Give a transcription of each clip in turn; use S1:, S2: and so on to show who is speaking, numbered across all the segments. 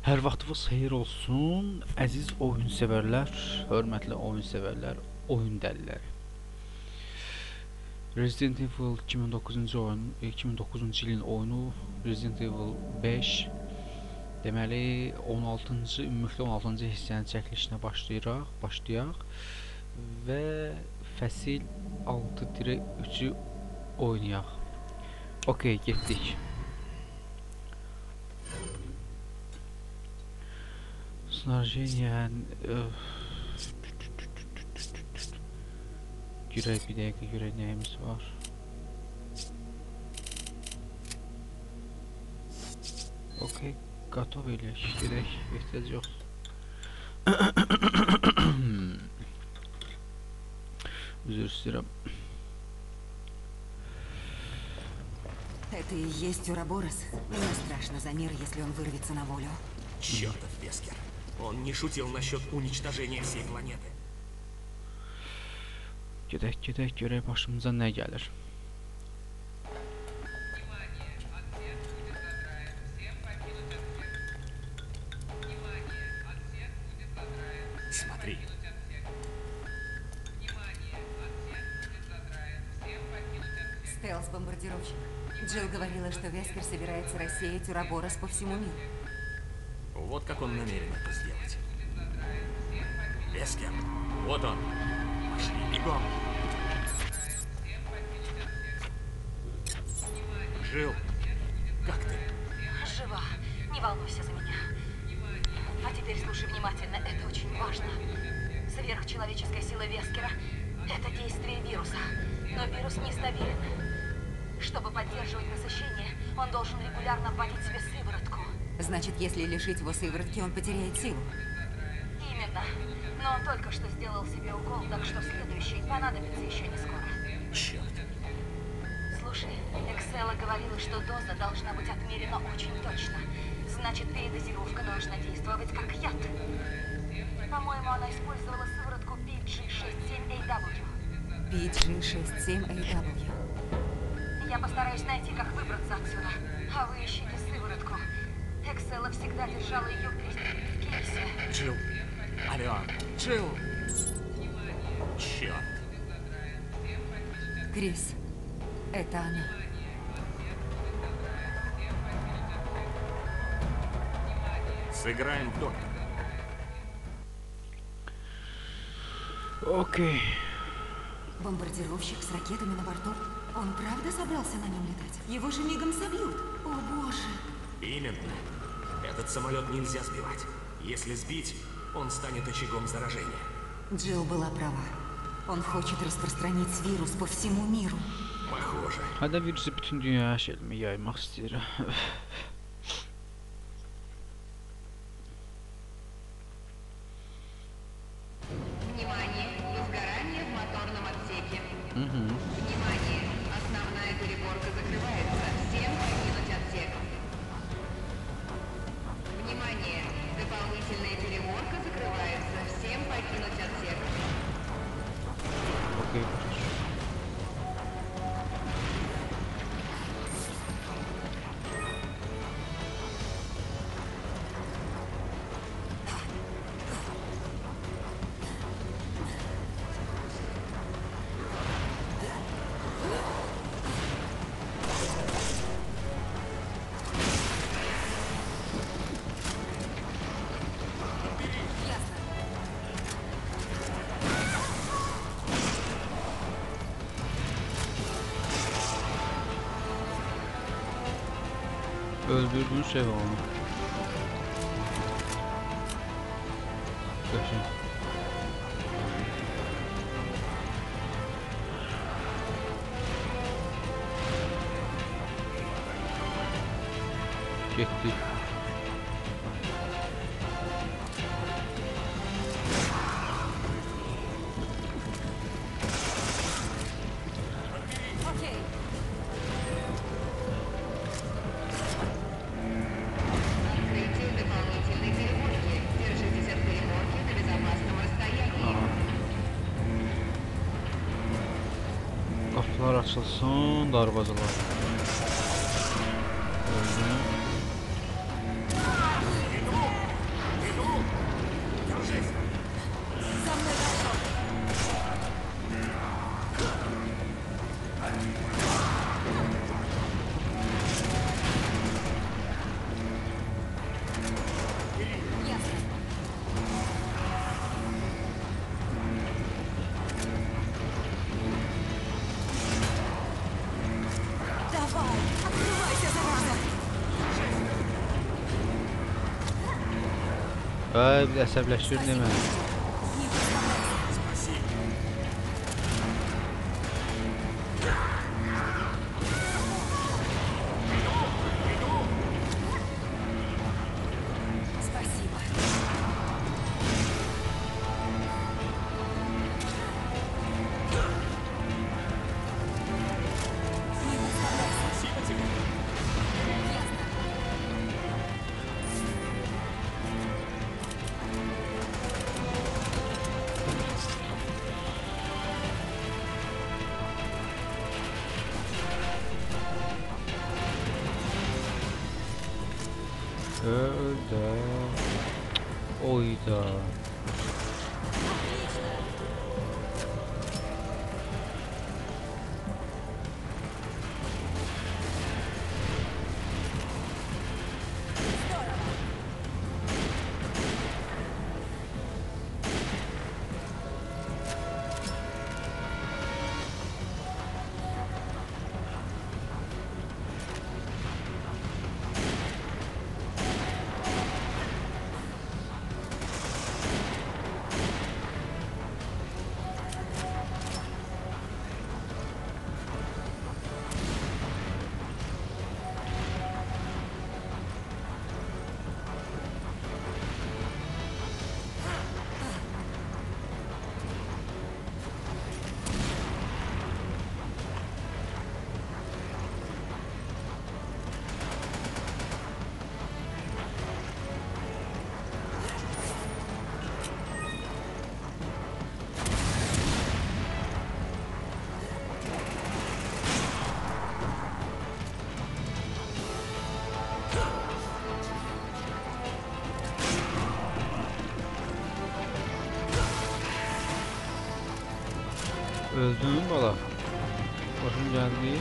S1: Hər vaxtınız xeyir olsun, əziz oyun sevərlər, hörmətli oyun sevərlər, oyun dəlləri. Resident Evil 2009-cu oyun, 2009-cu ilin oyunu Resident Evil 5. Deməli 16-cı, ümumilikdə 16-cı hissənin çəkilişinə başlayaq və fəsil 6-3-ü oynayaq. Okay, getdik. Снаряжение. Görək bir dəqiqə, görək nəyimiz var. Okay, готов eləyək, gedək, ehtiyac yox. Üzr istəyirəm.
S2: Это и есть Ураборос. Мне страшно за мир, если он вырвется на волю.
S3: Чёртов Вескер. Он не шутил насчет уничтожения всей планеты.
S1: Gedək, görək başımıza nə gəlir.
S3: Смотри.
S2: Стелс-бомбардировщик. Джилл говорила, что Вескер собирается рассеять Ураборос по всему миру.
S3: Вот как он намерен это сделать. Вескер, вот он. Пошли, бегом. Джилл, как ты?
S2: Жива. Не волнуйся за меня. А теперь слушай внимательно, это очень важно. Сверхчеловеческая сила Вескера — это действие вируса. Но вирус нестабилен. Чтобы поддерживать насыщение, он должен регулярно вводить себе сыворотку. Значит, если лишить его сыворотки, он потеряет силу. Именно. Но он только что сделал себе укол, так что следующий понадобится еще не скоро.
S3: Черт.
S2: Слушай, Эксела говорила, что доза должна быть отмерена очень точно. Значит, передозировка должна действовать как яд. По-моему, она использовала сыворотку PG67AW. PG67AW. Я постараюсь найти, как выбраться отсюда. А вы ищите сыворотку. Эксела всегда держала ее в кейсе.
S3: Джилл. Алло, Джилл. Черт.
S2: Крис, это она.
S3: Сыграем в доктора.
S1: Окей.
S2: Бомбардировщик с ракетами на борту. Он правда собрался на нем летать? Его же мигом собьют. О боже.
S3: Именно. Этот самолет нельзя сбивать. Если сбить, он станет очагом заражения.
S2: Джилл была права. Он хочет распространить вирус по всему миру.
S3: Похоже.
S1: Hada virusu bütün dünyaya yaymaq istəyir.
S4: Внимание! Возгорание в моторном отсеке.
S1: Угу.
S4: Внимание! Основная переборка закрывается. Всем покинуть отсек. Внимание! Дополнительная переборка закрывается. Всем покинуть отсек.
S1: Окей. Öldürdüğün şey var onu. Kaçın. Gitti.
S2: Окей.
S4: Открытие дополнительной переборки. Держитесь от переборки на безопасном расстоянии.
S1: Qapılar açılsın, darvazalar. Öldü. Bir də əsəbləşdirin demə.
S2: Спасибо.
S1: Öldü. Oyda. Öldün mü bala? Hoşum geldi.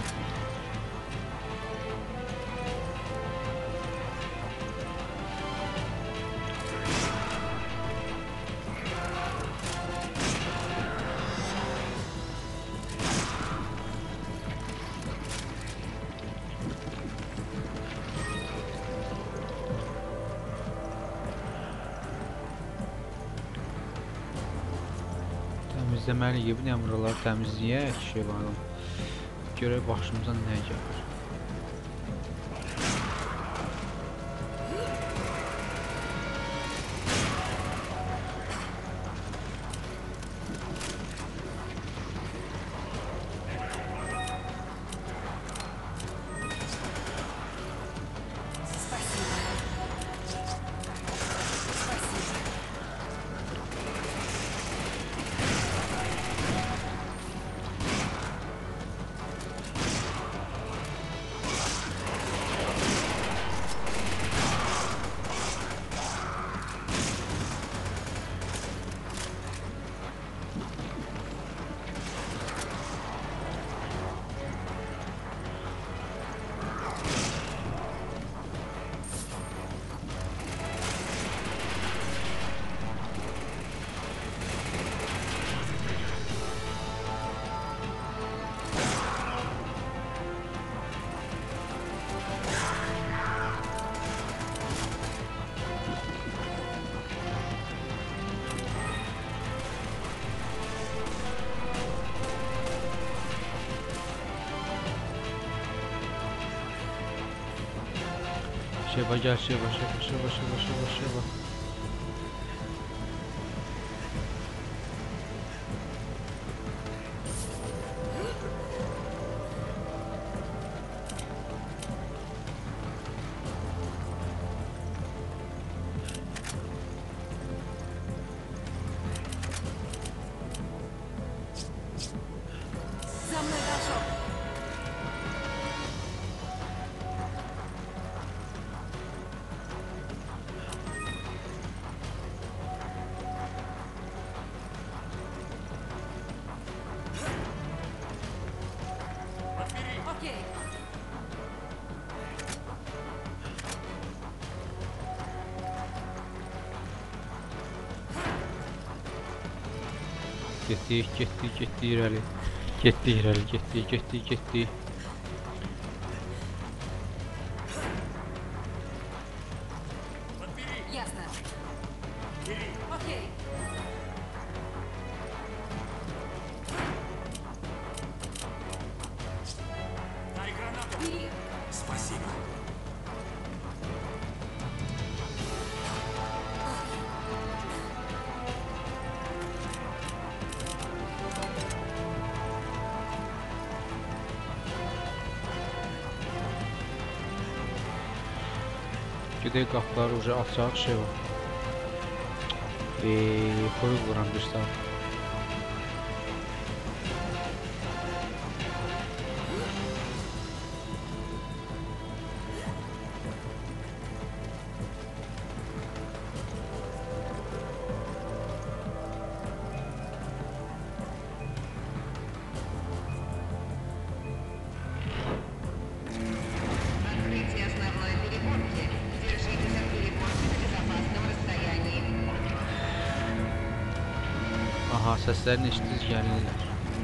S1: Təmizləməliyik, bu buraları təmizləyək şey var. Görək başımıza nə gəlir. Şeba gel Şeba.
S2: За мной должок. Окей.
S1: Getdi irəli. Getdi.
S2: Ясно.
S3: Бери.
S2: Окей.
S3: Дай гранату.
S2: Бери.
S3: Спасибо.
S1: Gedək qapıları uca açaq şey var. Koyu vuran bir saat.
S4: Открытие основной переборки. Держитесь от переборки на безопасном расстоянии.
S1: Aha, səslərini eşitdiniz, gəlirlər.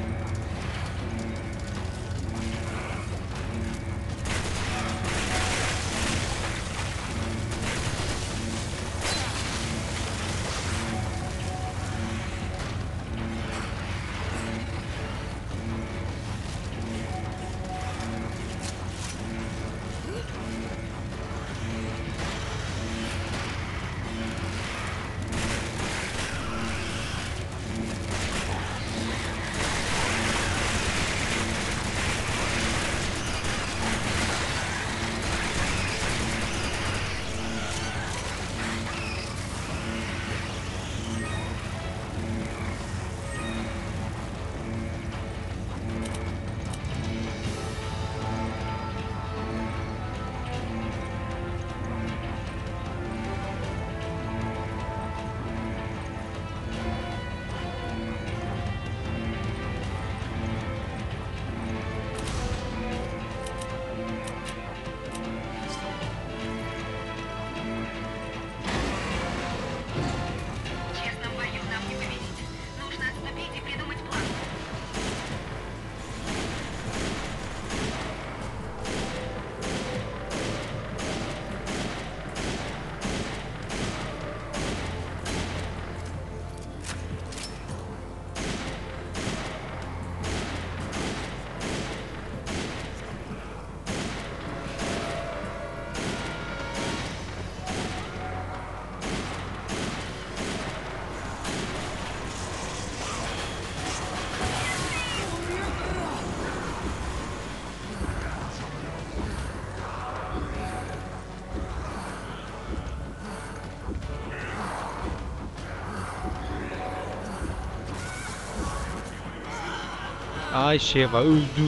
S4: В честном бою нам не победить. Нужно отступить и придумать план.
S1: Ay şey var, öldü.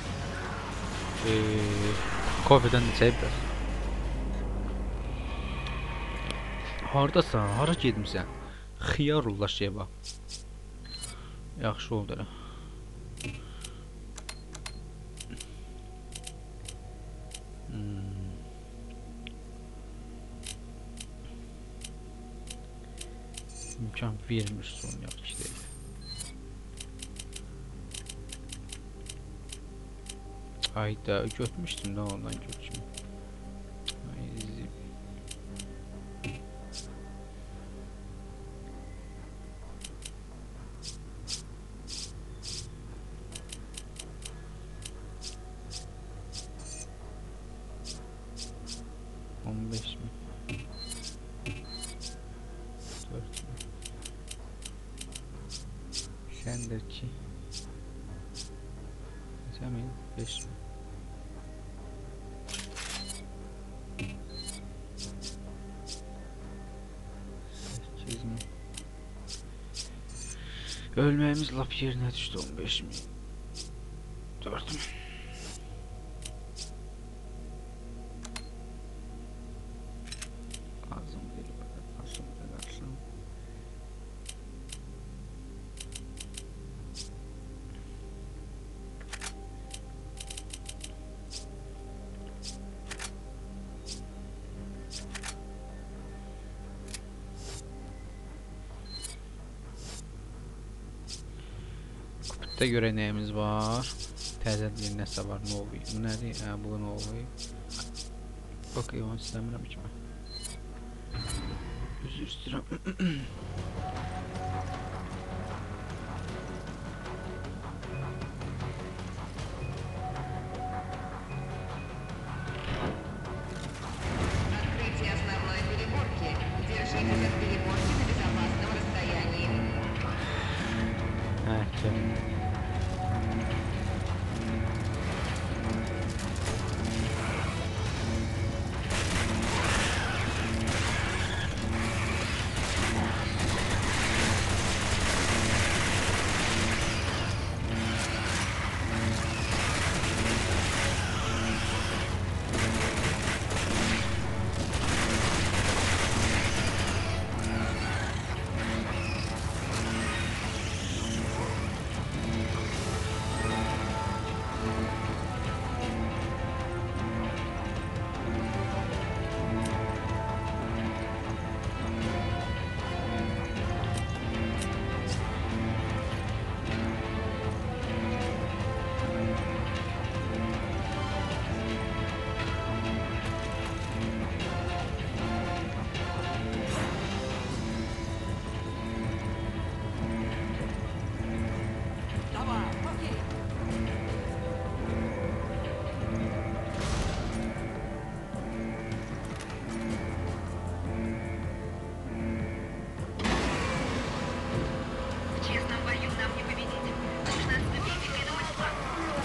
S1: Kofeden içəyib biraz. Hardasan? Hara gedmisən? Xiyar ulla şey var. Yaxşı oldu elə. İmkan vermir son yaxşı deyil. Ayda götmüştüm de ondan götürüm. Ay, 15 mi? 4 mi? Sendeki. Sen mi? 5 mi? Ölmemiz lap yerine düştü. 15 mi? 4 mü? Lazım değil bana. Lazım değil, lazım. Kupit'te göre neyimiz var? Təzə bir nəsə var, novi. Bu nədir? Bu novi. Bakayım, onu istəmirəm ki mən. Üzr istəyirəm.
S4: Открытие основной переборки. Держитесь от переборки на безопасном расстоянии.
S1: Hə, gəl.
S4: В честном бою нам не победить. Нужно отступить и придумать план.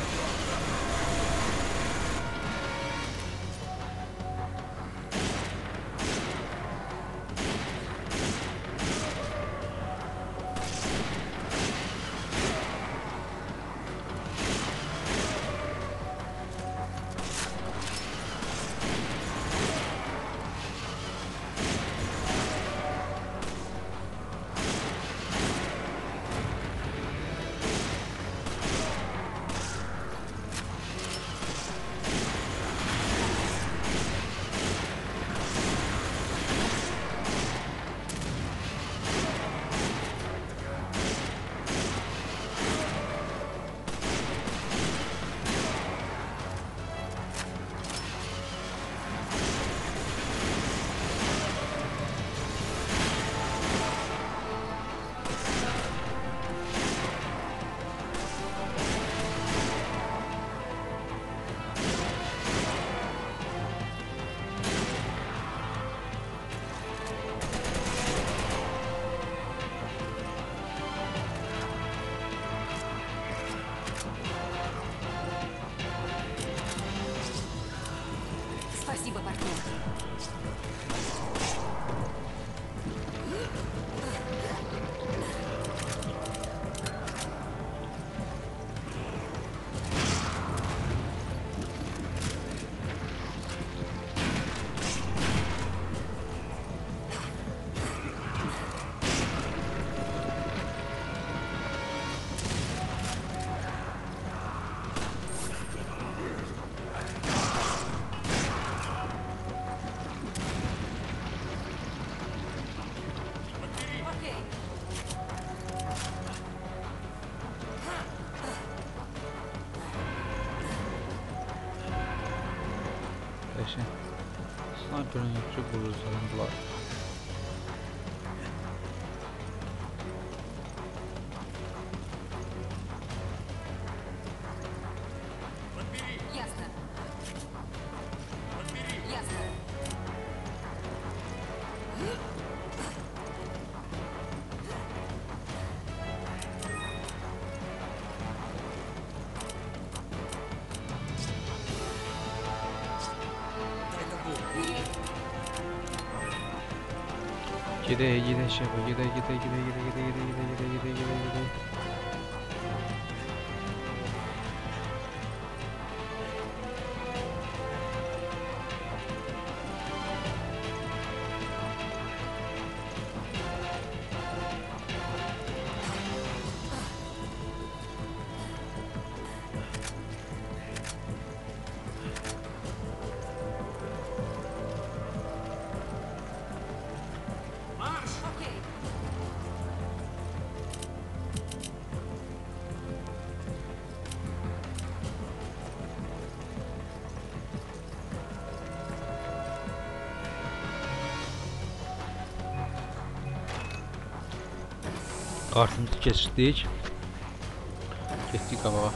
S2: Спасибо, партнер. Окей.
S1: Qəşəng. Sniper'ın yaxşı qurulsalandılar.
S2: Ясно. Ясно.
S1: Gedək, gedək şəbə, gedək, gedək, gedək, gedək, gedək, gedək, gedək, gedək, gedək, gedək.
S3: Марш!
S2: Окей.
S1: Kartımızı keçdik. Getdik qabağa.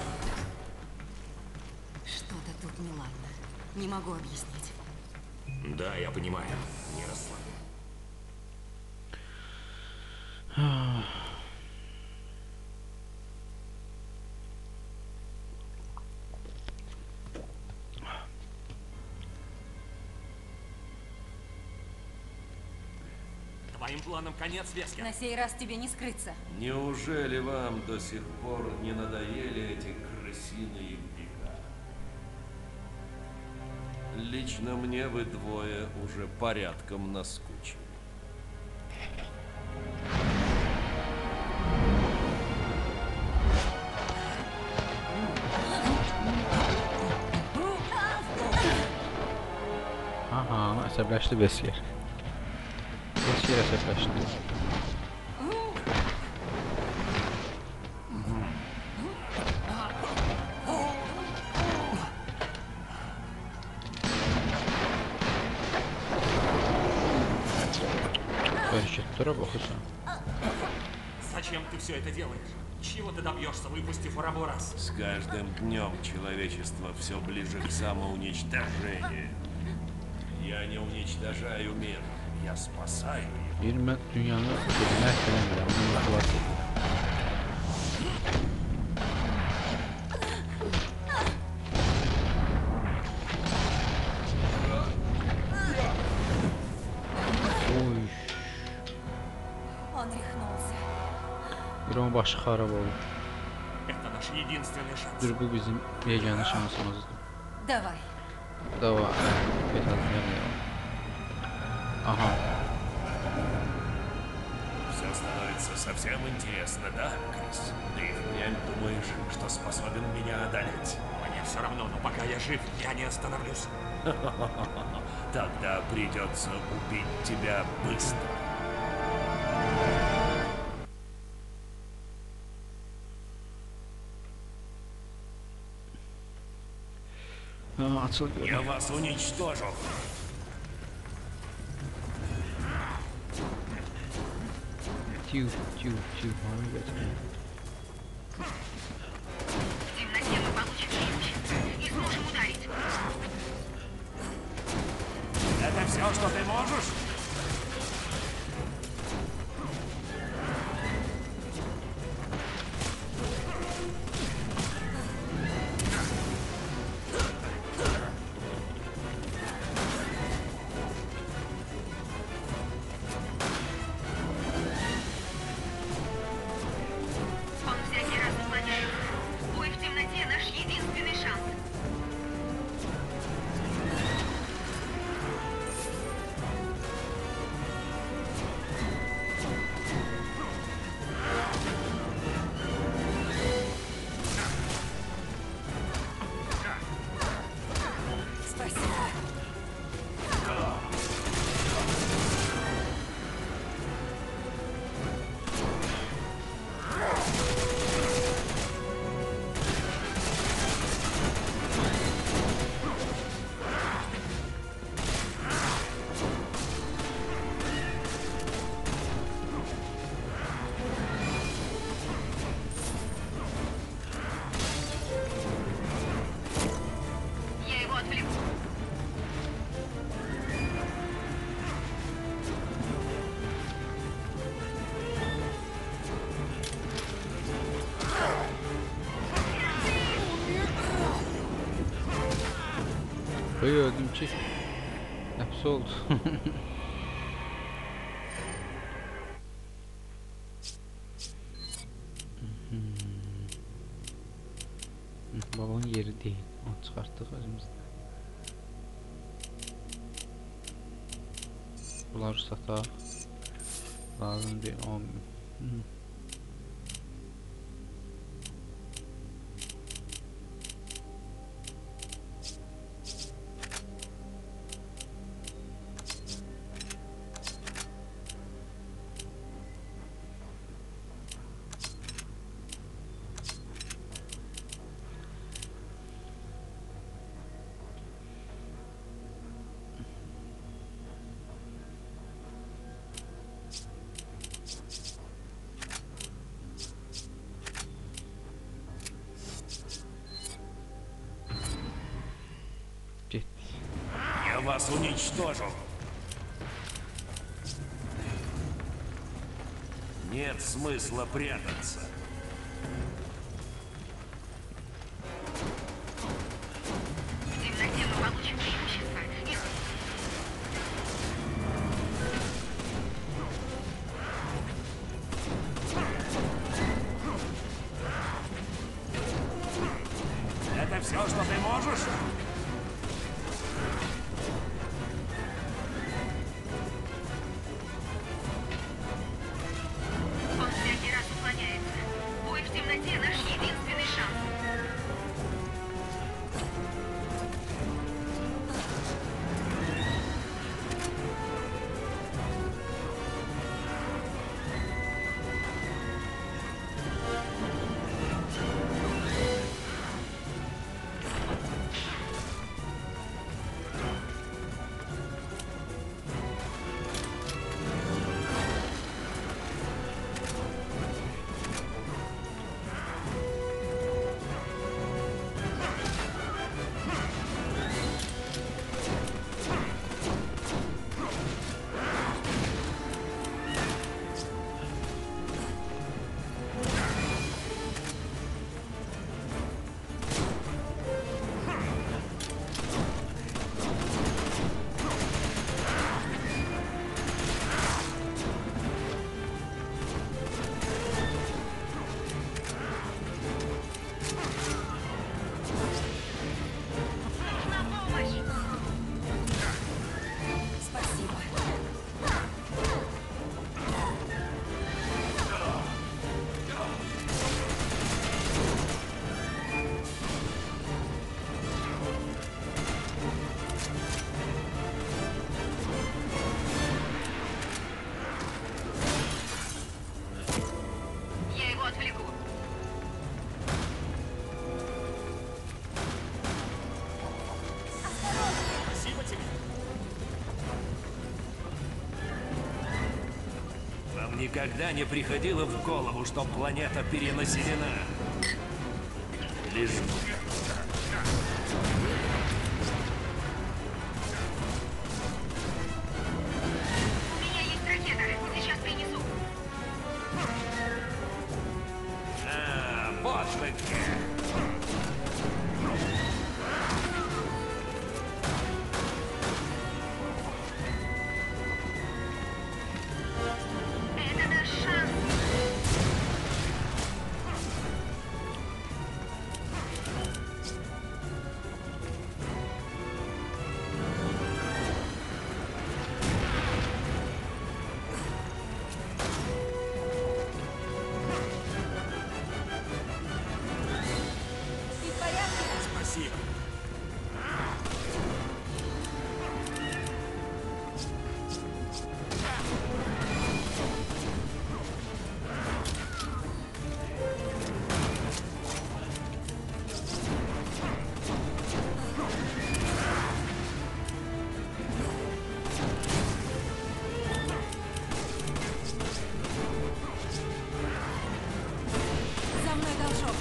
S2: Что-то тут неладно. Не могу объяснить.
S3: Да, я понимаю. Не расслабься. Твоим планам конец, Вескер.
S2: На сей раз тебе не скрыться.
S5: Неужели вам до сих пор не надоели эти крысиные века? Лично мне вы двое уже порядком наскучили.
S1: Aha, əsəbləşdi Vesker. Vesker əsəbləşdi. Hərəkətlərə baxırsan.
S3: Зачем ты все это делаешь? Чего ты добьешься, выпустив Уроборос?
S5: С каждым днем человечество все ближе к самоуничтожению. Я не уничтожаю мир, я спасаю его.
S1: Deyir, mən dünyanı məhv eləmirəm, bunu xilas edirəm. Oy,
S2: Он рехнулся.
S1: bir onun başı xarab oldu.
S3: Это наш единственный шанс.
S1: Dur, bu bizim yeganə şansımızdır.
S2: Давай.
S1: Давай, безотменно. Ага.
S5: Все становится совсем интересно, да, Крис? Ты впрямь думаешь, что способен меня одолеть?
S3: Мне все равно, но пока я жив, я не остановлюсь.
S5: Тогда придется убить тебя быстро.
S1: Açıl gör.
S5: Я вас уничтожу.
S1: Tiu, tiu, tiu. Hara getiriyor?
S4: В темноте мы получим преимущество и сможем ударить.
S3: Это все, что ты можешь?
S4: Он всякий раз уклоняется. Бой в темноте — наш единственный шанс.
S2: Спасибо.
S4: Я его отвлеку.
S1: Öldüm ki. Hepsi oldu. Babanın yeri değil. Onu çıkarttık özümüzden. Bunları sata. Lazım değil. 10 bin.
S5: вас уничтожу. Нет смысла прятаться.
S4: В темноте мы получим преимущество. Их
S5: Это все, что ты можешь?
S4: он всякий раз уклоняется. Бой в темноте наш единственный шанс. Нужна помощь!
S2: Спасибо.
S4: Я его отвлеку.
S3: Спасибо тебе.
S5: Вам никогда не приходило в голову, что планета перенаселена? Лишь...
S4: У меня есть ракета. Сейчас принесу.
S5: вот вы где.
S4: Это наш шанс.
S2: Ты в порядке?
S3: Спасибо.
S2: За мной должок.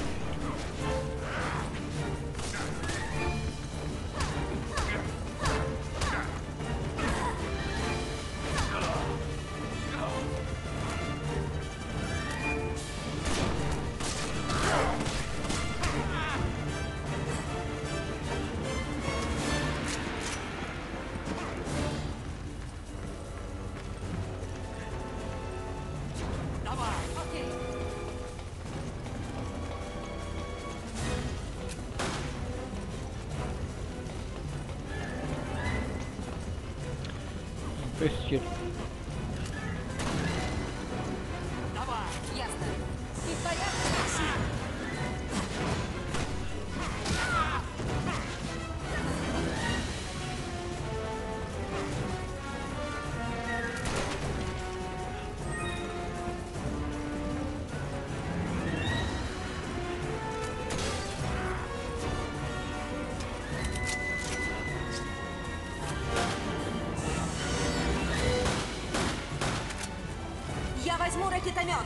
S2: Окей.
S1: Пестер.
S2: Ясно. Ты в порядке? Я возьму ракетомет.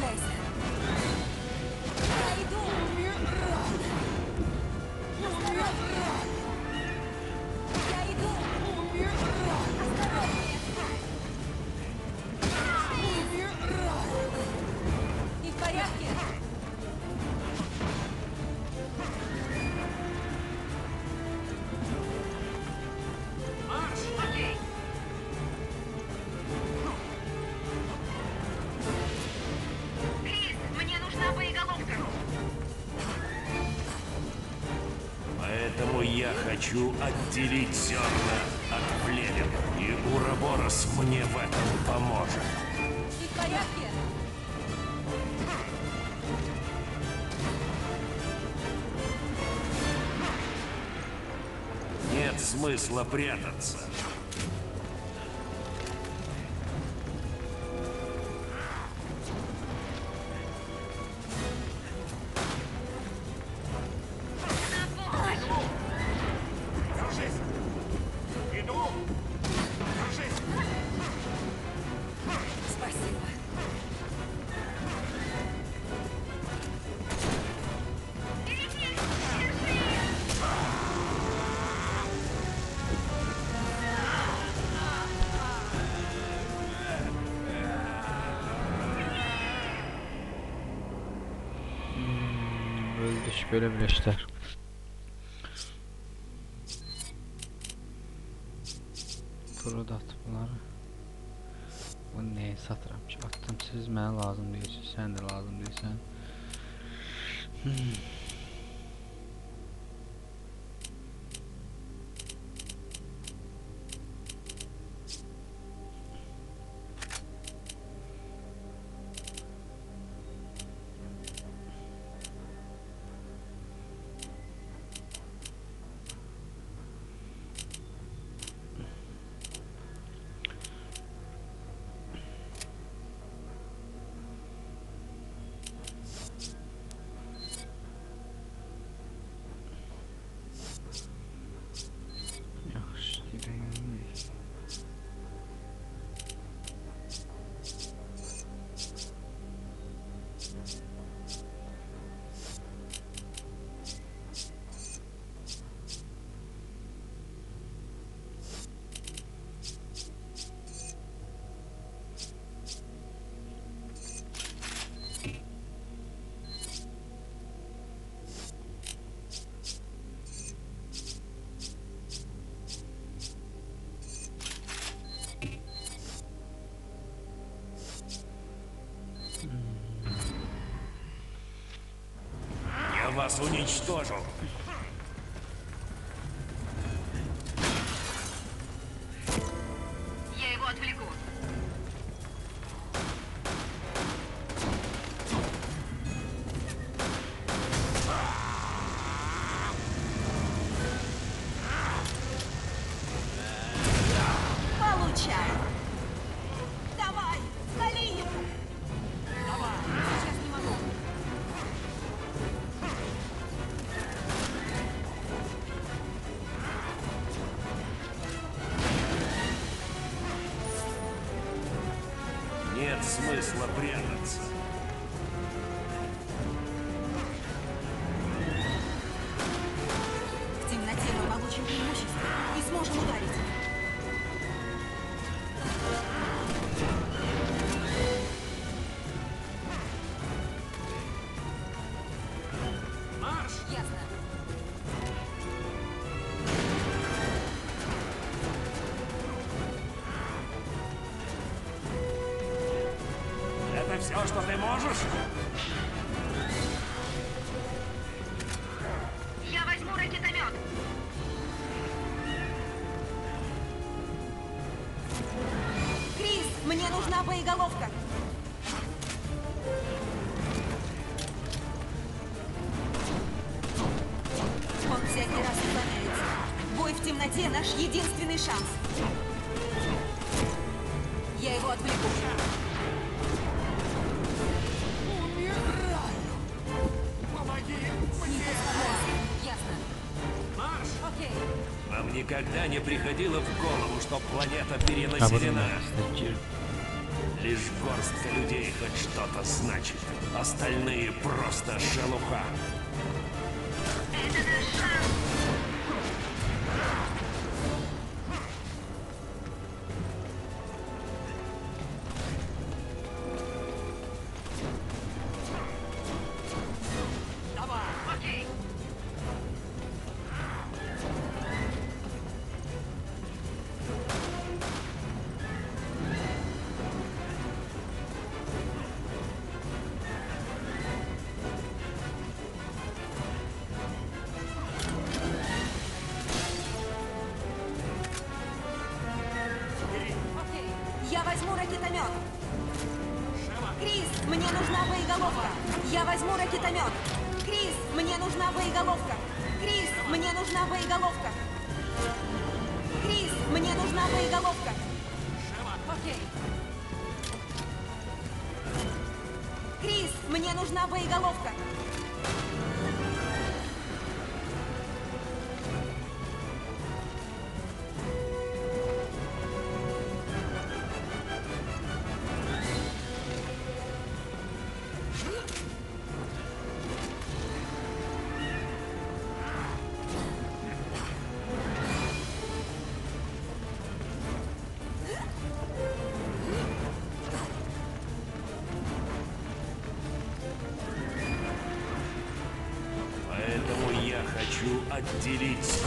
S2: Расслабляйся. Я иду. Я иду. Осторожнее. Ты в порядке?
S4: Окей. Крис, мне нужна боеголовка.
S5: Поэтому я хочу отделить зерна от плевел. И Ураборос мне в этом поможет.
S2: Ты в порядке?
S5: Нет смысла прятаться.
S3: Держись! Иду! Держись!
S2: Спасибо.
S1: Öldü böyle bileşler. Burada at bunları. Bu neyi satıram ki? Attım, siz mənə lazım deyilsiniz, sən də lazım deyilsən. Yaxşı, gidelim.
S5: Я вас уничтожил.
S4: Я его отвлеку.
S2: Получай. Давай, вали ему. Давай. Сейчас не могу.
S5: Нет смысла прятаться.
S2: В темноте мы получим преимущество и сможем ударить.
S3: Марш!
S2: Ясно.
S5: Это все, что ты можешь?
S4: Я возьму ракетомет.
S2: Крис, мне нужна боеголовка. Он всякий раз уклоняется. Бой в темноте — наш единственный шанс. Я его отвлеку.
S3: Помоги!
S2: Не подставляйся. Ясно.
S3: Марш!
S2: Окей.
S5: Вам никогда не приходило в голову, что планета
S1: Ha,
S5: перенаселена?
S1: burada
S5: Лишь горстка людей хоть что-то значит. Остальные просто шелуха.
S2: Я возьму ракетомет. Крис, мне нужна боеголовка. Я возьму ракетомет. Крис, мне нужна боеголовка. Крис, мне нужна боеголовка. Крис, мне нужна боеголовка. Окей. Крис, мне нужна боеголовка.
S5: Поэтому я хочу отделить.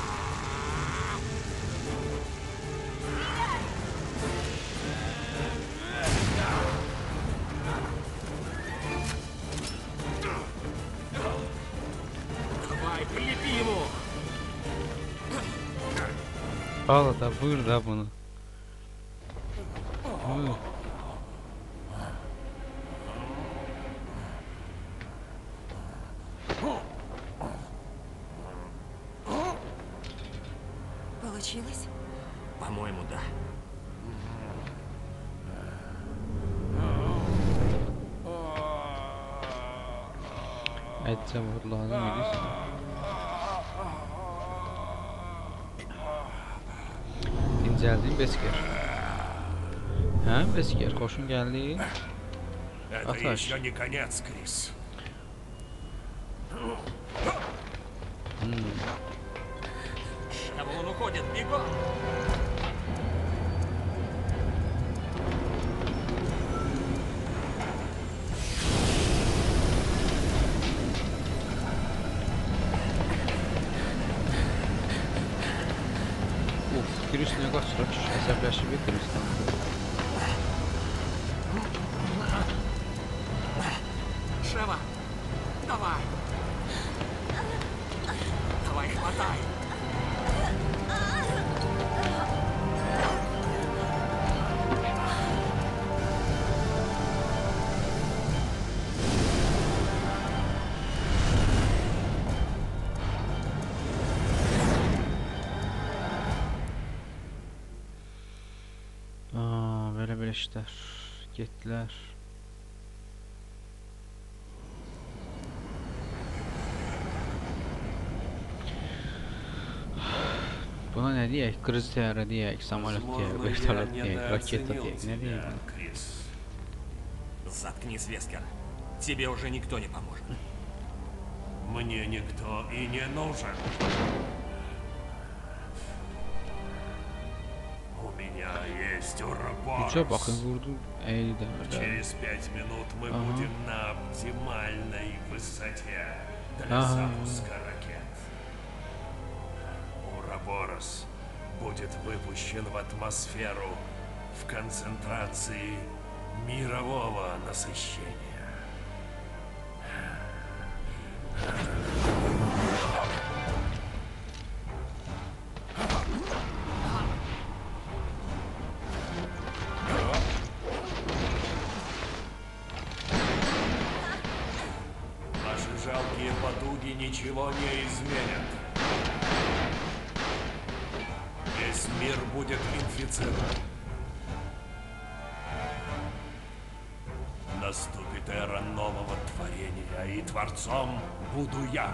S3: Давай, прилепи ему!
S1: Al da vur da bunu. Vur.
S2: Получилось?
S3: По-моему, да.
S1: Etçe vur lazım idi. Dincəldin Besker. Hə, Besker, qoşun gəldi.
S5: Это
S1: Аташ.
S5: еще не конец, Крис.
S3: Шева, он уходит, бегом!
S1: Uf, Chris nə qaçırır ki, əsəbləşib Chris'dən.
S3: Шева, давай! Давай, хватай!
S1: Belə işlər. Getdilər. Buna nə deyək? Kriz təyyarə deyək, samolyot deyək,
S5: Возможно, я
S1: vertolyot deyək, raketa
S5: недооценил
S1: deyək, nə deyək?
S5: тебя, Крис.
S3: Заткнись, Вескер. Тебе уже никто не поможет.
S5: Мне никто и не нужен. У меня есть
S1: Gücə
S5: Уроборос.
S1: baxın, vurdu, əyri dəmirlər.
S5: Через 5 минут мы
S1: Ага.
S5: будем на оптимальной высоте для
S1: Ага.
S5: запуска ракет. Уроборос будет выпущен в атмосферу в концентрации мирового насыщения. Наши жалкие потуги ничего не изменят. Весь мир будет инфицирован. Наступит эра нового творения, и творцом буду я.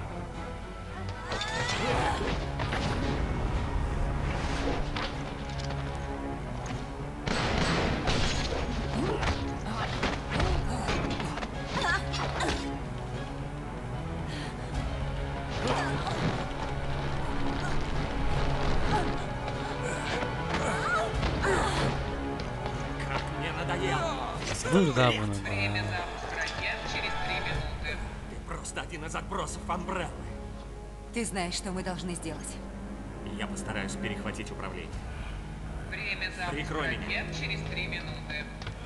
S3: за
S1: Burada
S3: бред?
S1: bunu
S4: Время
S1: da.
S4: запуска ракет через 3 минуты.
S3: Ты просто один из отбросов Амбреллы.
S2: Ты знаешь, что мы должны сделать.
S3: Я постараюсь перехватить управление.
S4: Время запуска
S3: Прикрой меня.
S4: ракет через 3 минуты.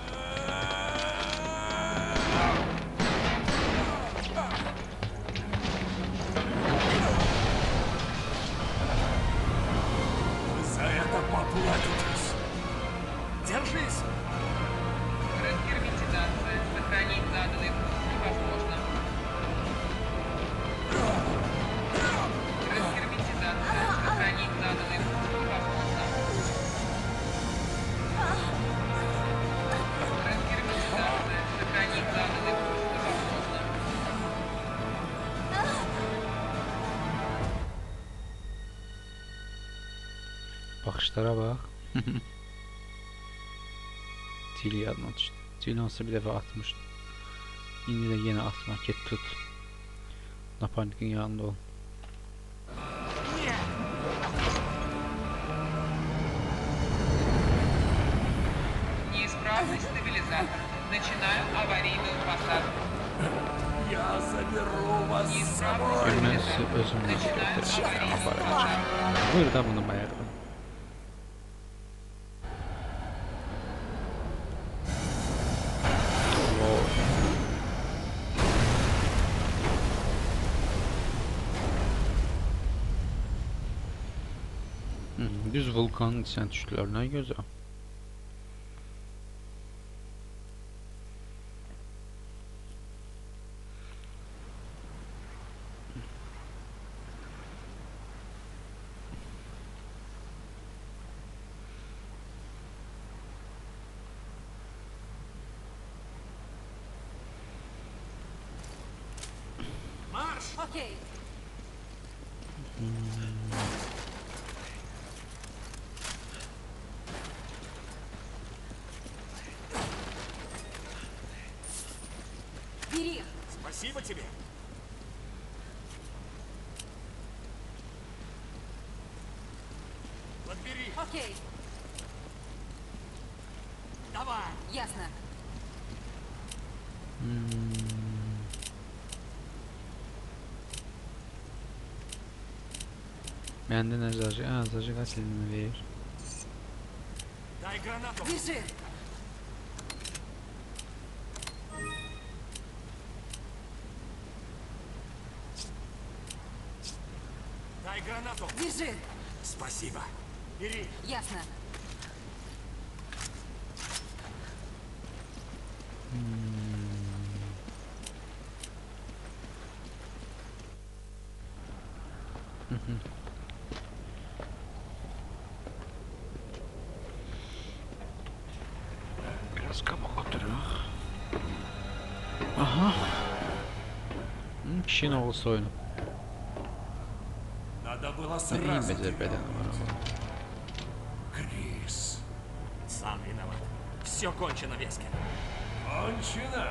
S5: Вы за это поплатитесь.
S3: Держись!
S4: Разгерметизация. Сохранить заданный курс невозможно. Разгерметизация. Сохранить заданный курс невозможно. Разгерметизация. Сохранить заданный курс невозможно.
S1: Bakışlara bak. Dil yadına düştü. Dil olsa bir defa atmıştı. İndi de yine atma. Git tut. Napanik'in yanında ol.
S4: Неисправность стабилизатора. Начинаю аварийную посадку.
S5: Я заберу вас с собой.
S1: Gülmez özümle götüreceğim. Aparacağım. Buyur da bunu bayağı. Düz vulkanın içine düştüler, ne güzel.
S3: Марш!
S2: Окей. Бери.
S3: Спасибо тебе! Подбери!
S2: Окей.
S3: Давай!
S2: Ясно.
S1: Benden zajigatelini ver.
S3: Дай гранату!
S2: Держи.
S3: Дай гранату!
S2: Держи.
S3: Спасибо! Бери!
S2: Ясно.
S1: Biraz kabuk oturuyor. Aha. Kişinin oğlusu oyunu.
S5: Надо было
S1: İyi
S5: сразу.
S1: beceribeden var ama.
S5: Крис.
S3: Сам виноват. Все кончено, Вескер.
S5: Кончено?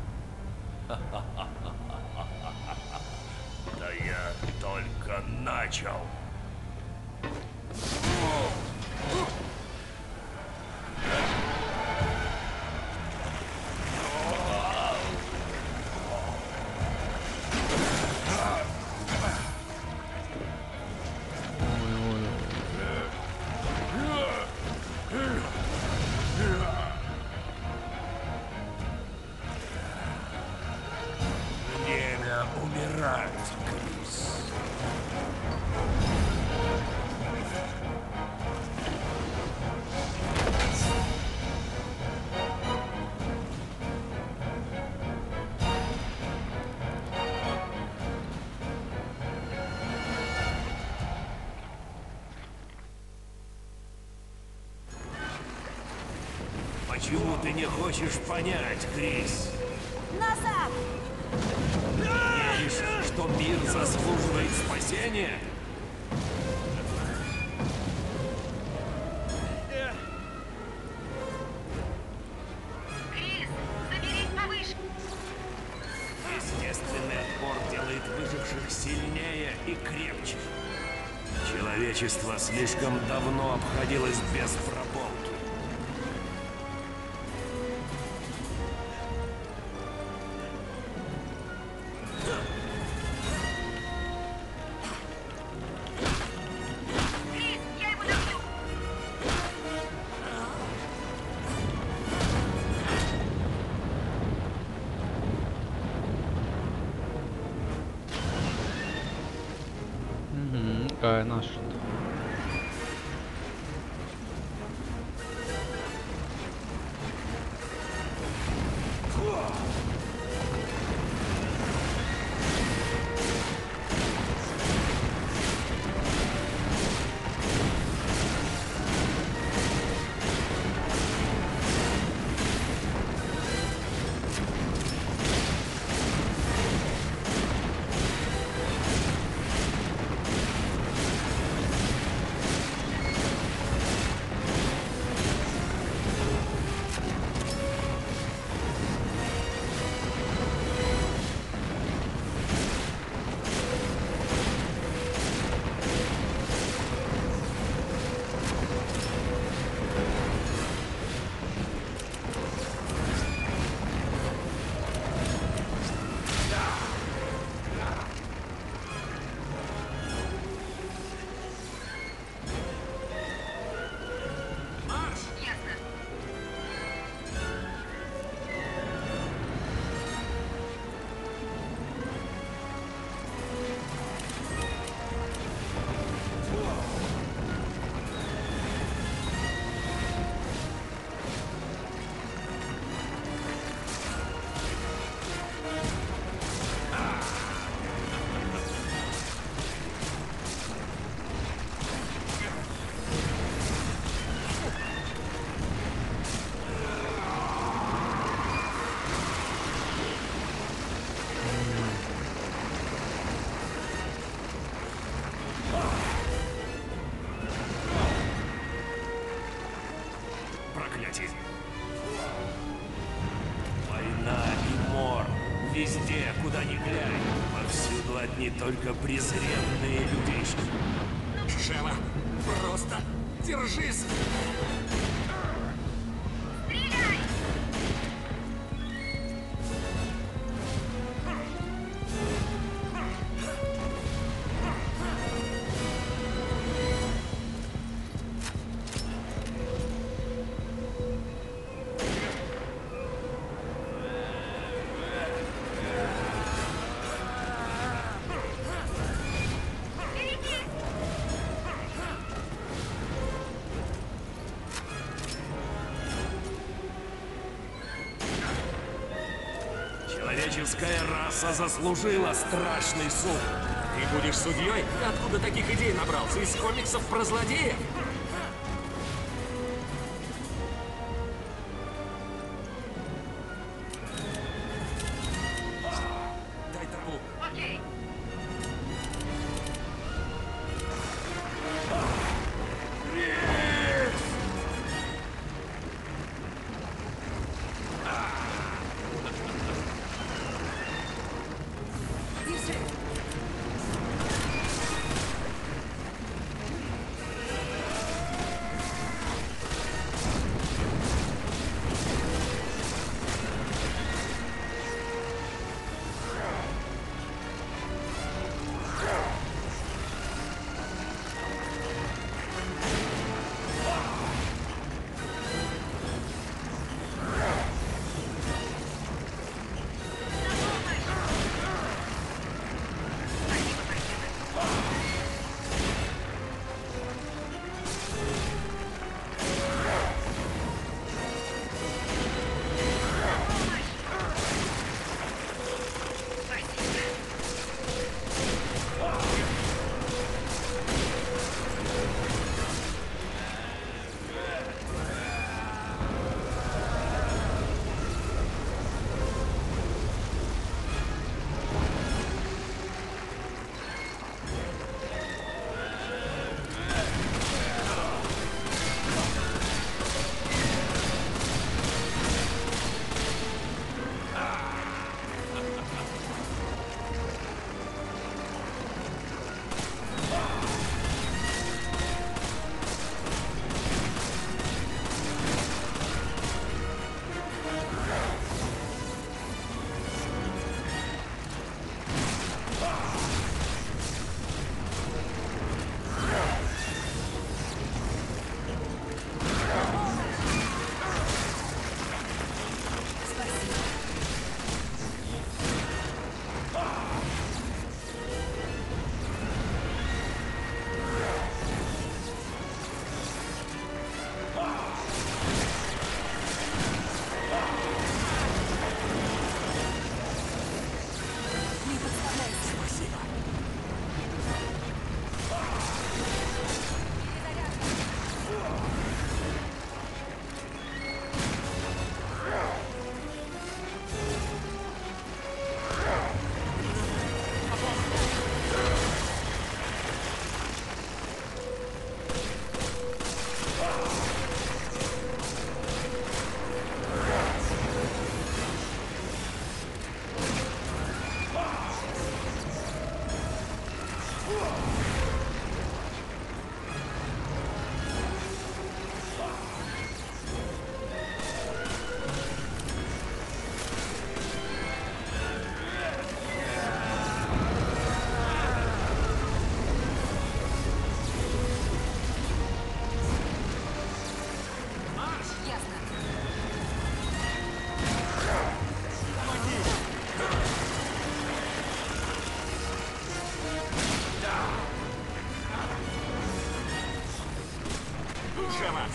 S5: Да я только начал. Время умирать, Крис. Почему ты не хочешь понять, Крис?
S2: Назад!
S5: Веришь, что мир заслуживает спасения?
S4: Крис, заберись повыше.
S5: Естественный отбор делает выживших сильнее и крепче. Человечество слишком давно обходилось без прополки.
S1: Какая наша?
S3: Проклятие.
S5: Война и мор. Везде, куда ни глянь. Повсюду одни только презренные людишки.
S3: Шева, просто держись.
S5: Человеческая раса заслужила страшный суд.
S3: Ты будешь судьей? Откуда таких идей набрался? Из комиксов про злодеев? Дай траву.
S4: Окей.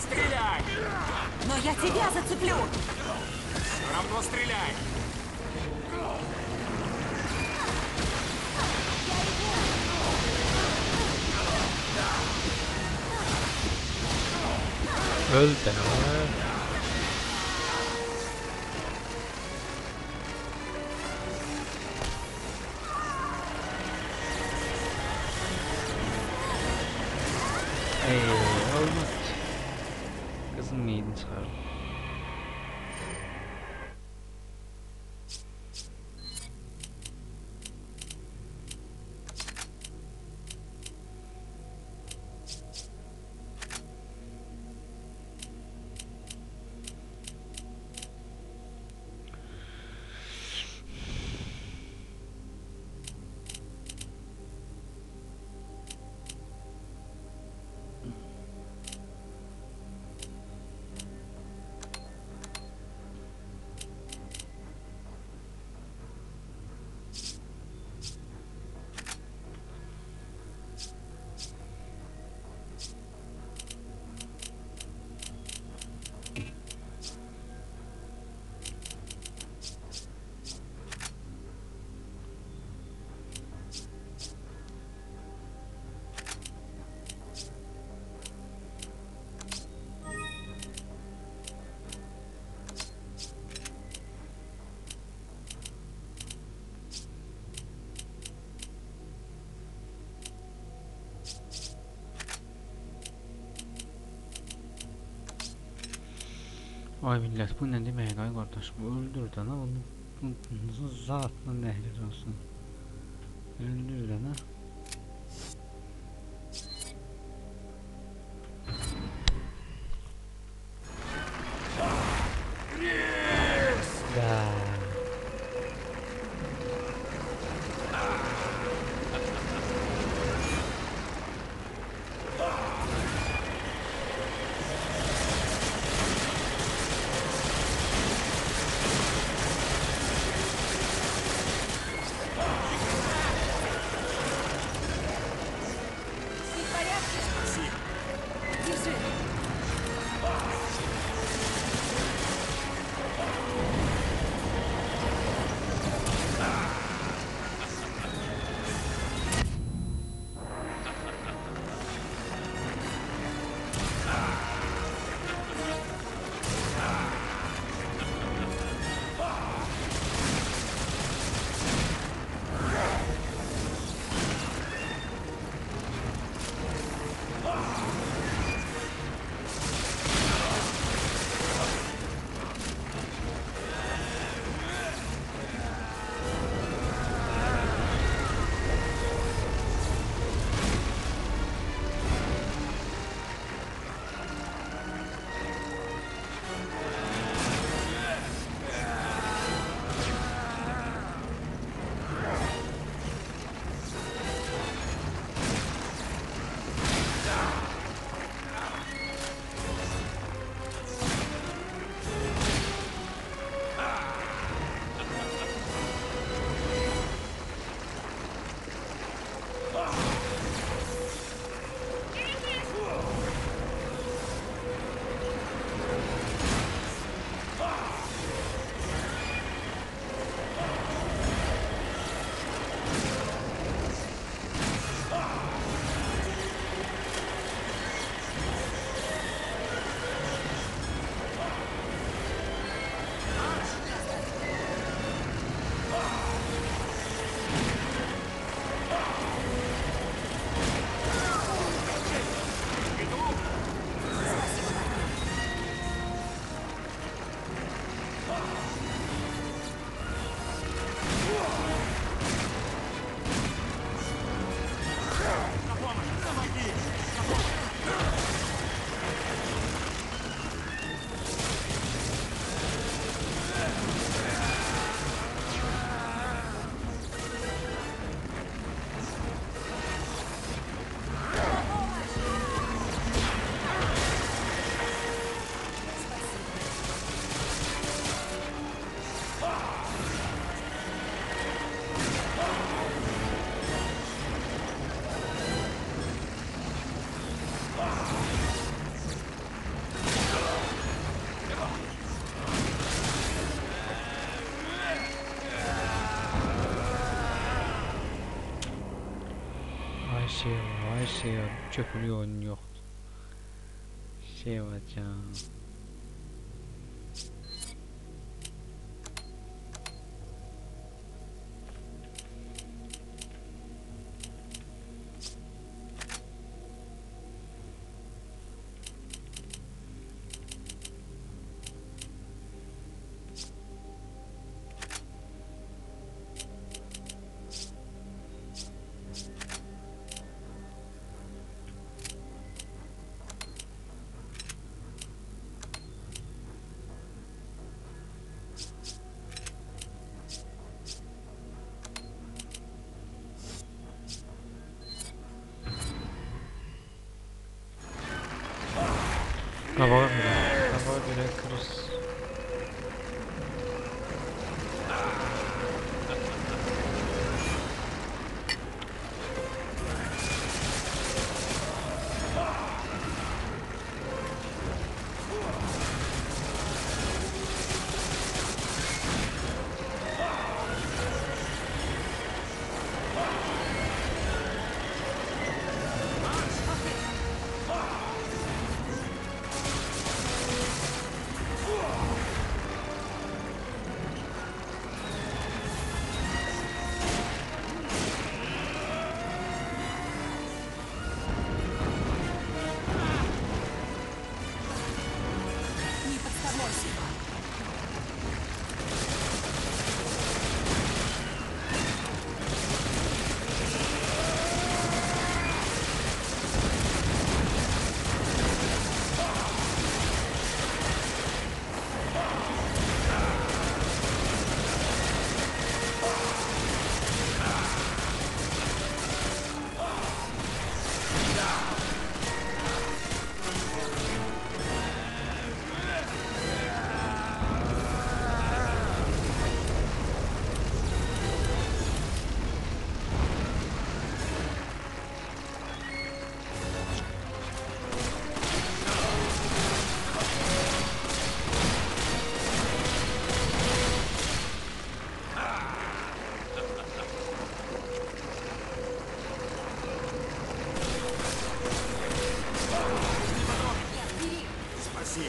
S3: Стреляй!
S2: Но я тебя зацеплю!
S3: Все равно стреляй!
S1: Öl be. Olmaz. Kızın mıydı çıkardım. Vay millet bu ne demek ay kardeş, bu öldür de ne oldu? Bu zatla nehir olsun. Öldür de ne? Ya. Ay Şeva. Köprü oyun yok. Şeva can. Qabağa görə Chris.
S2: Не подставляйся.
S3: Спасибо.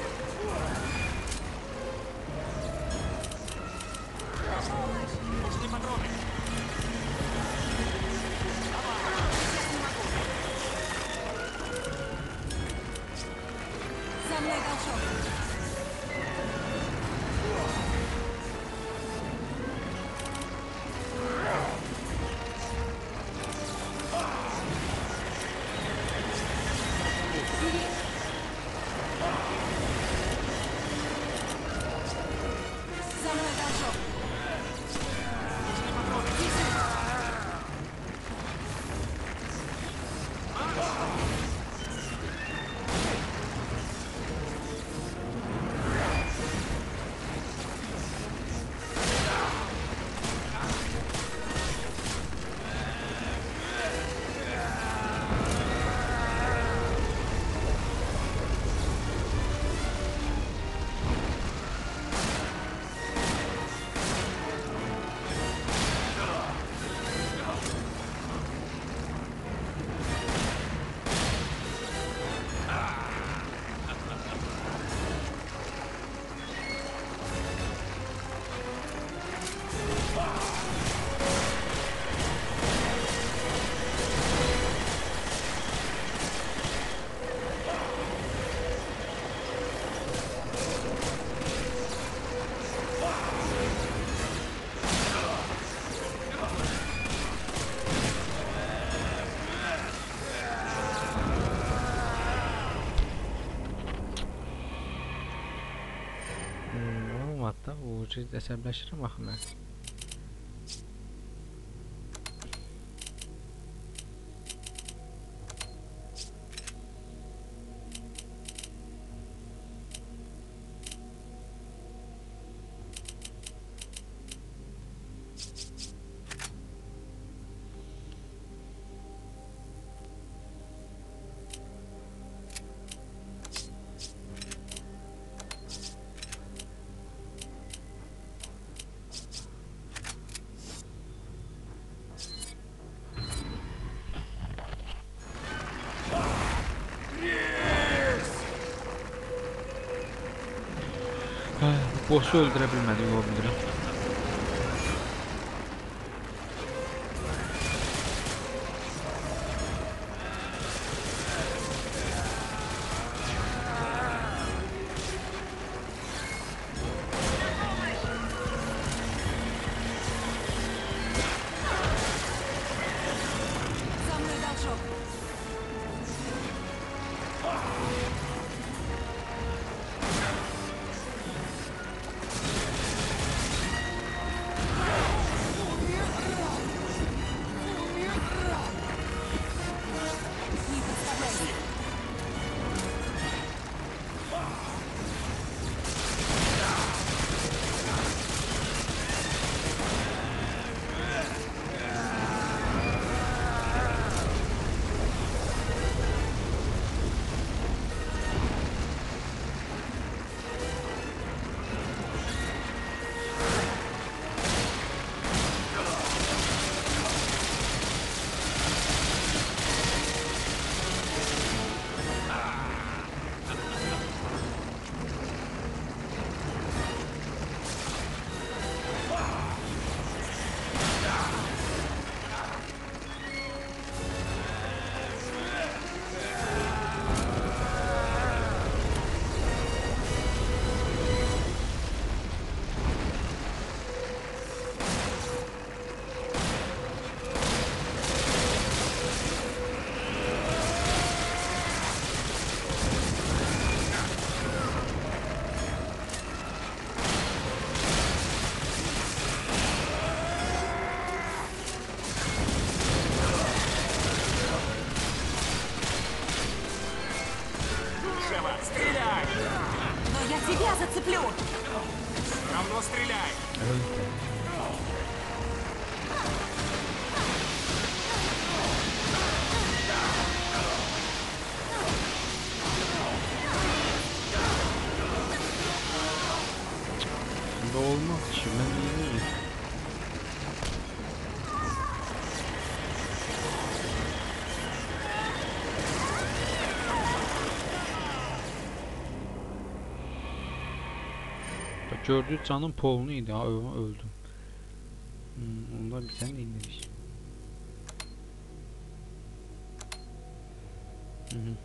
S3: Нужны патроны.
S2: За мной, должок. За мной, должок.
S1: Olmadı da bu əsəbləşirəm axı mən. Boss'u öldürə bilmədik o bildirəm.
S2: За мной должок. Не подставляйся.
S3: Шева, стреляй!
S2: Но я тебя зацеплю.
S3: Все равно стреляй!
S1: Bunda olmaz ki. Ben iyiyim. Bak gördüğü canın polunu idi. Ha, öldüm. Onda bir tane indirdik. Hı hı.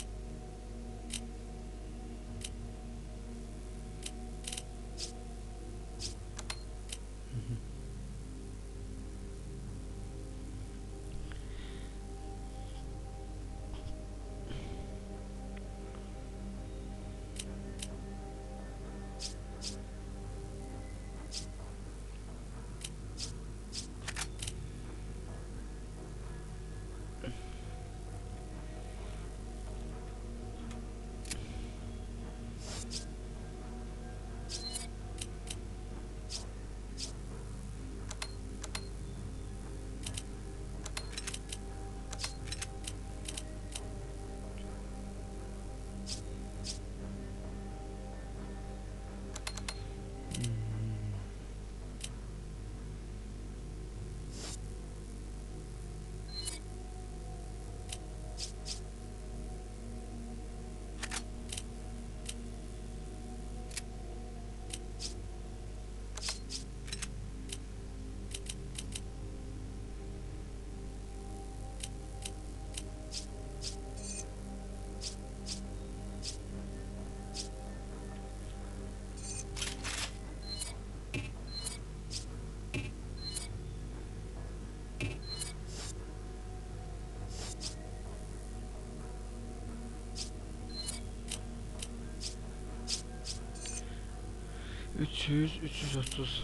S1: Üç yüz, 330.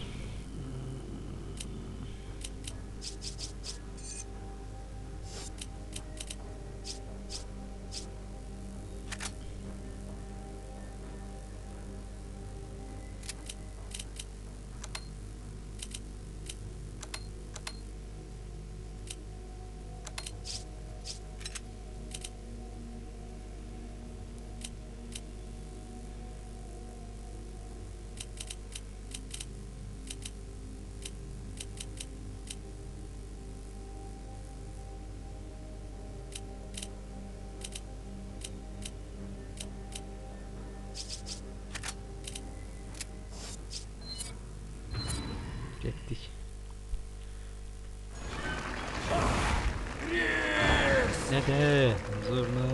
S1: Haydi. Zorla.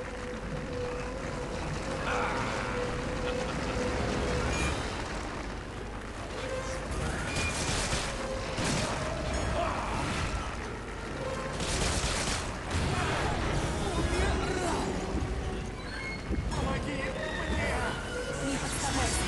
S2: Не подставайся.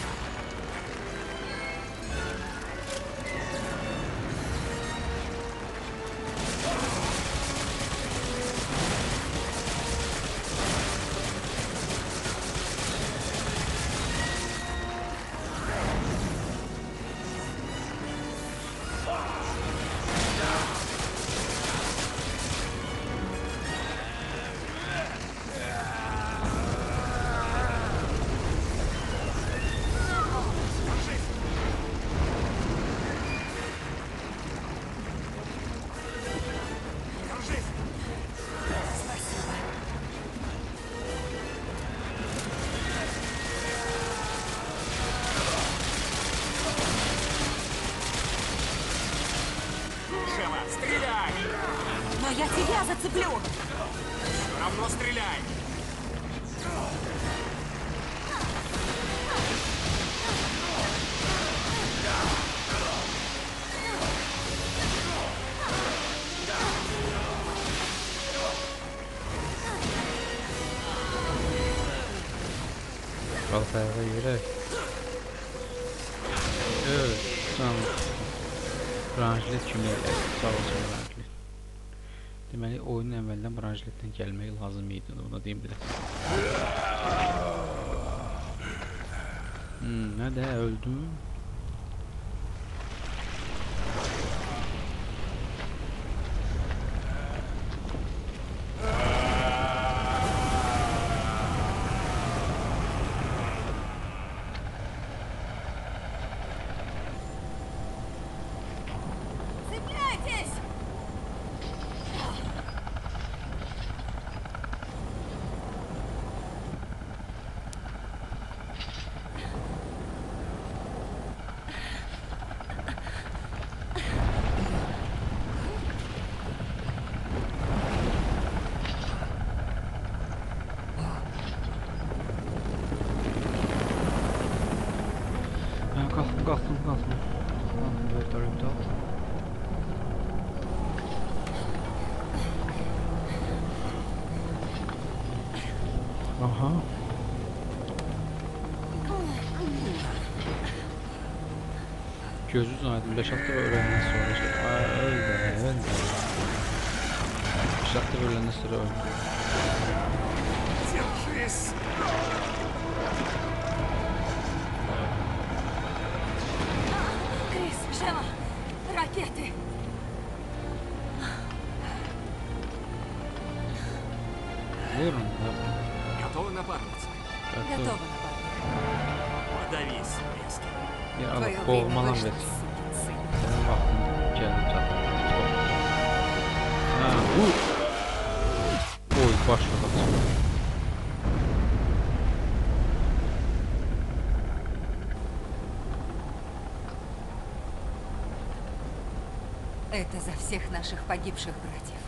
S3: Шева, стреляй!
S2: Но я тебя зацеплю!
S3: Все равно стреляй!
S1: Baltaya girək. Evet, tamam. Branşlet kimi eləyək, sağ olsun branşlet. Deməli, oyunun əvvəldən branşletdən gəlmək lazım idi, onu deyim biraz. Nədə, öldüm?
S2: Цепляйтесь!
S1: Qalxdım. Röntgen. Aha. Gözünüz aydın. 5-6 dəfə öləndən sonra öldü. 5-6 dəfə öləndən sonra öldü.
S3: Держись!
S2: Крис, Шева, ракеты!
S1: Vurun da.
S3: Готова напарница?
S2: Готово, напарник.
S3: Подавись, Вескер.
S1: Ya
S2: Твое
S1: Allah
S2: время
S1: boğmalan
S2: вышло,
S1: versin.
S2: сукин сын.
S1: Senin vaktin geldi zaten. Ha, vur. Oy başladı.
S2: Это за всех наших погибших братьев.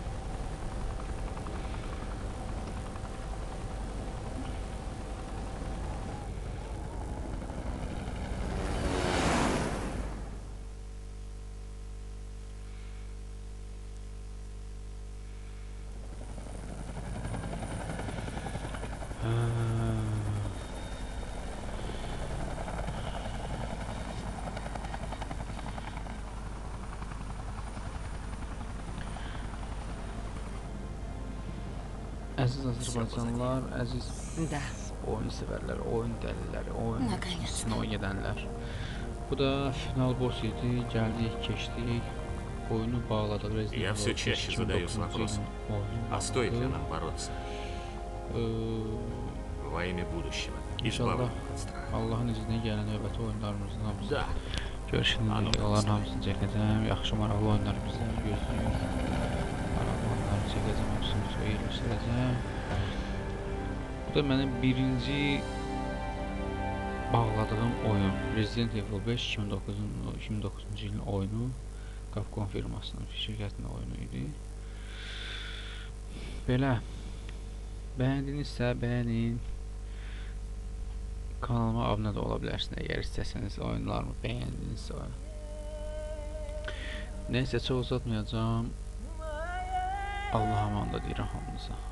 S1: Əziz Azərbaycanlılar, əziz
S2: Да.
S1: oyun sevərlər, oyun dəlilləri, oyun
S2: Наконец-то.
S1: sinema gedənlər. Bu da final boss idi, gəldik, keçdik, oyunu bağladıq. Resident
S3: Я все
S1: Evil
S3: чаще
S1: 2009
S3: задаюсь вопросом,
S1: oyunu
S3: а стоит ли
S1: bağladık.
S3: нам бороться? Во имя будущего.
S1: İnşallah
S3: Избавления от страха.
S1: Allahın izni ilə gələn növbəti oyunlarımızın hamısı
S3: Да,
S1: görüşünün videoların hamısını çəkəcəm. Yaxşı maraqlı oyunlar bizləri gözləyir. Maraqlı oyunları çəkəcəm, hamısını göstərəcəm. Bu da mənim birinci bağladığım oyun. Resident Evil 5 2009-cu ilin oyunu. Capcom firmasının şirkətinin oyunu idi. Belə. Bəyəndinizsə bəyənin. Kanalıma abunə də ola bilərsiniz əgər istəsəniz, oyunlarımı bəyəndinizsə. Neysə, çox uzatmayacağım. Allah'a emanet deyirəm hamınıza.